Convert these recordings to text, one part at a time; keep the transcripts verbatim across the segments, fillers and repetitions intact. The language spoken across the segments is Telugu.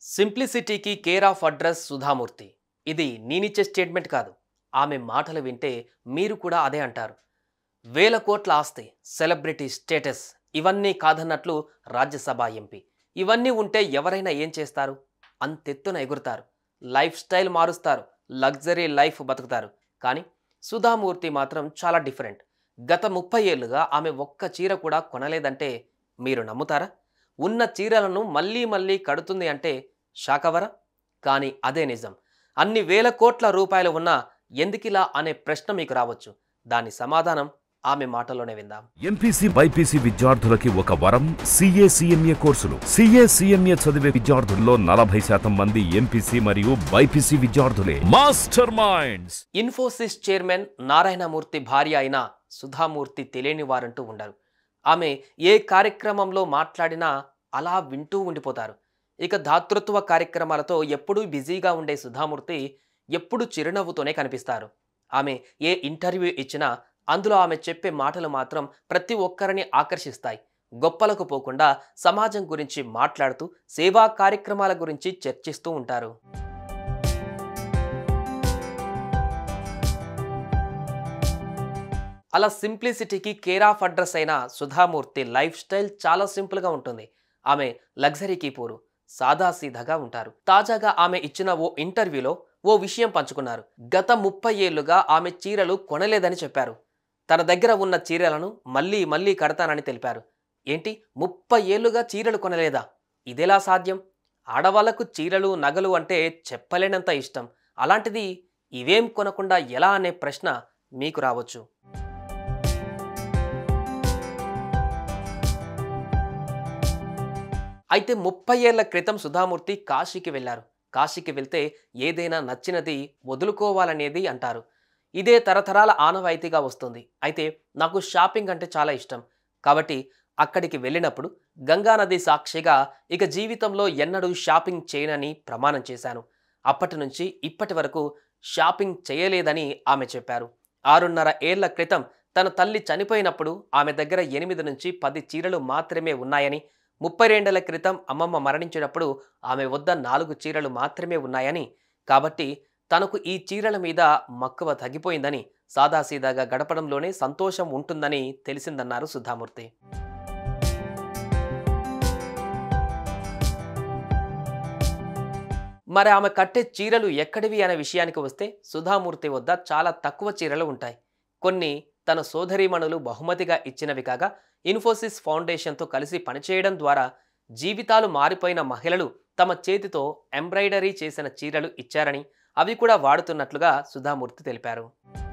సింప్లిసిటీకి కేర్ ఆఫ్ అడ్రస్ సుధామూర్తి. ఇది నేనిచ్చే స్టేట్మెంట్ కాదు. ఆమె మాటలు వింటే మీరు కూడా అదే అంటారు. వేల కోట్ల ఆస్తి, సెలబ్రిటీ స్టేటస్ ఇవన్నీ కాదన్నట్లు రాజ్యసభ ఎంపీ. ఇవన్నీ ఉంటే ఎవరైనా ఏం చేస్తారు? అంతెత్తున ఎగురుతారు, లైఫ్ స్టైల్ మారుస్తారు, లగ్జరీ లైఫ్ బతుకుతారు. కానీ సుధామూర్తి మాత్రం చాలా డిఫరెంట్. గత ముప్పై ఏళ్లుగా ఆమె ఒక్క చీర కూడా కొనలేదంటే మీరు నమ్ముతారా? ఉన్న చీరలను మళ్ళీ మళ్ళీ కడుతుంది అంటే షాకవరా? కానీ అదే నిజం. అన్ని వేల కోట్ల రూపాయలు ఉన్నా ఎందుకిలా అనే ప్రశ్న మీకు రావచ్చు. దాని సమాధానం ఆమె మాటలోనే విందాం. ఎంపీసీ బైపీసీ విద్యార్థులకి ఒక వరం సీఏ సీఎంఏ కోర్సులు. సీఏ సీఎంఏ చదివే విద్యార్థుల్లో నలభై శాతం మంది ఎంపీసీ మరియు బైపీసీ విద్యార్థులే. Master minds. Infosys chairman Narayana Murthy భార్య అయిన సుధామూర్తి తెలియని వారంటూ ఉండరు. ఆమె ఏ కార్యక్రమంలో మాట్లాడినా అలా వింటూ ఉండిపోతారు. ఇక దాతృత్వ కార్యక్రమాలతో ఎప్పుడూ బిజీగా ఉండే సుధామూర్తి ఎప్పుడు చిరునవ్వుతోనే కనిపిస్తారు. ఆమె ఏ ఇంటర్వ్యూ ఇచ్చినా అందులో ఆమె చెప్పే మాటలు మాత్రం ప్రతి ఒక్కరిని ఆకర్షిస్తాయి. గొప్పలకు పోకుండా సమాజం గురించి మాట్లాడుతూ సేవా కార్యక్రమాల గురించి చర్చిస్తూ ఉంటారు. అలా సింప్లిసిటీకి కేర్ ఆఫ్ అడ్రస్ అయిన సుధామూర్తి లైఫ్ స్టైల్ చాలా సింపుల్గా ఉంటుంది. ఆమె లగ్జరీకి పోరు, సాదాసీదాగా ఉంటారు. తాజాగా ఆమె ఇచ్చిన ఓ ఇంటర్వ్యూలో ఓ విషయం పంచుకున్నారు. గత ముప్పై ఏళ్లుగా ఆమె చీరలు కొనలేదని చెప్పారు. తన దగ్గర ఉన్న చీరలను మళ్ళీ మళ్ళీ కడతానని తెలిపారు. ఏంటి, ముప్పై ఏళ్లుగా చీరలు కొనలేదా? ఇదెలా సాధ్యం? ఆడవాళ్లకు చీరలు నగలు అంటే చెప్పలేనంత ఇష్టం. అలాంటిది ఇవేం కొనకుండా ఎలా అనే ప్రశ్న మీకు రావచ్చు. అయితే ముప్పై ఏళ్ల క్రితం సుధామూర్తి కాశీకి వెళ్లారు. కాశీకి వెళ్తే ఏదైనా నచ్చినది వదులుకోవాలనేది అంటారు. ఇదే తరతరాల ఆనవాయితీగా వస్తుంది. అయితే నాకు షాపింగ్ అంటే చాలా ఇష్టం. కాబట్టి అక్కడికి వెళ్ళినప్పుడు గంగానది సాక్షిగా ఇక జీవితంలో ఎన్నడూ షాపింగ్ చేయనని ప్రమాణం చేశాను. అప్పటి నుంచి ఇప్పటి వరకు షాపింగ్ చేయలేదని ఆమె చెప్పారు. ఆరున్నర ఏళ్ల క్రితం తన తల్లి చనిపోయినప్పుడు ఆమె దగ్గర ఎనిమిది నుంచి పది చీరలు మాత్రమే ఉన్నాయని, ముప్పై రెండేళ్ల క్రితం అమ్మమ్మ మరణించినప్పుడు ఆమె వద్ద నాలుగు చీరలు మాత్రమే ఉన్నాయని, కాబట్టి తనకు ఈ చీరల మీద మక్కువ తగ్గిపోయిందని, సాదాసీదాగా గడపడంలోనే సంతోషం ఉంటుందని తెలిసిందన్నారు సుధామూర్తి. మరి ఆమె కట్టే చీరలు ఎక్కడివి అనే విషయానికి వస్తే సుధామూర్తి వద్ద చాలా తక్కువ చీరలు ఉంటాయి. కొన్ని తన సోదరీమణులు బహుమతిగా ఇచ్చినవి కాగా, ఇన్ఫోసిస్ ఫౌండేషన్తో కలిసి పనిచేయడం ద్వారా జీవితాలు మారిపోయిన మహిళలు తమ చేతితో ఎంబ్రాయిడరీ చేసిన చీరలు ఇచ్చారని, అవి కూడా వాడుతున్నట్లుగా సుధామూర్తి తెలిపారు.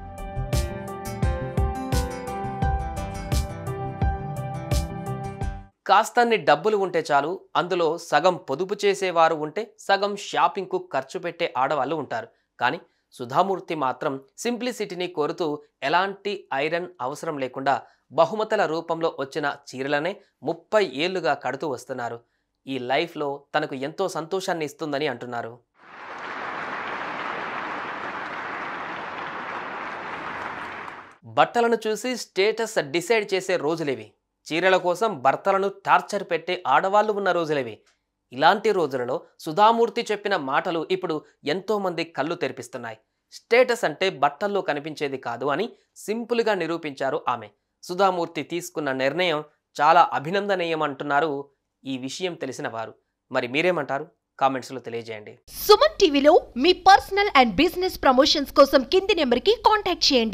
కాస్తన్ని డబ్బులు ఉంటే చాలు, అందులో సగం పొదుపు చేసేవారు ఉంటే సగం షాపింగ్కు ఖర్చు పెట్టే ఆడవాళ్ళు ఉంటారు. కానీ సుధామూర్తి మాత్రం సింప్లిసిటీని కోరుతూ ఎలాంటి ఐరన్ అవసరం లేకుండా బహుమతుల రూపంలో వచ్చిన చీరలనే ముప్పై ఏళ్లుగా కడుతూ వస్తున్నారు. ఈ లైఫ్లో తనకు ఎంతో సంతోషాన్ని ఇస్తుందని అంటున్నారు. బట్టలను చూసి స్టేటస్ డిసైడ్ చేసే రోజులేవి. చీరల కోసం భర్తలను టార్చర్ పెట్టే ఆడవాళ్లు ఉన్న రోజులేవి. ఇలాంటి రోజులలో సుధామూర్తి చెప్పిన మాటలు ఇప్పుడు ఎంతోమంది కళ్ళు తెరిపిస్తున్నాయి. స్టేటస్ అంటే బట్టల్లో కనిపించేది కాదు అని సింపుల్గా నిరూపించారు ఆమె. సుధామూర్తి తీసుకున్న నిర్ణయం చాలా అభినందనీయం అంటున్నారు ఈ విషయం తెలిసిన వారు. మరి మీరేమంటారు? కామెంట్స్లో తెలియజేయండి. సుమన్ టీవీలో మీ పర్సనల్ అండ్ బిజినెస్ ప్రమోషన్స్ కోసం కింది నెంబర్కి కాంటాక్ట్ చేయండి.